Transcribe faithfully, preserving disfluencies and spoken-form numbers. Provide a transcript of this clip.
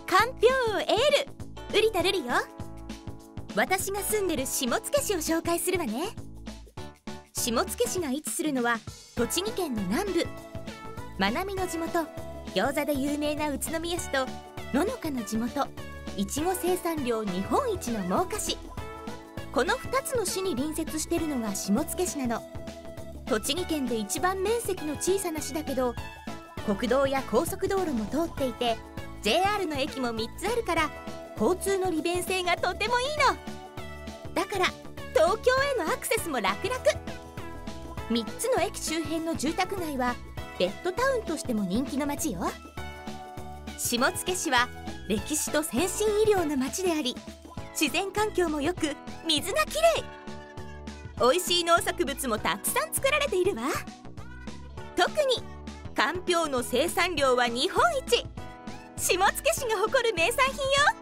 かんぴょうエール、瓜田瑠璃よ。私が住んでる下野市を紹介するわね。下野市が位置するのは栃木県の南部。まなみの地元、餃子で有名な宇都宮市とののかの地元、いちご生産量日本一の真岡市。このふたつの市に隣接しているのが下野市なの。栃木県で一番面積の小さな市だけど、国道や高速道路も通っていて ジェイアール の駅もみっつあるから、交通の利便性がとてもいいの。だから東京へのアクセスも楽々。みっつの駅周辺の住宅街はベッドタウンとしても人気の街よ。下野市は歴史と先進医療の街であり、自然環境もよく水がきれい。おいしい農作物もたくさん作られているわ。特にかんぴょうの生産量は日本一。下野市が誇る名産品よ。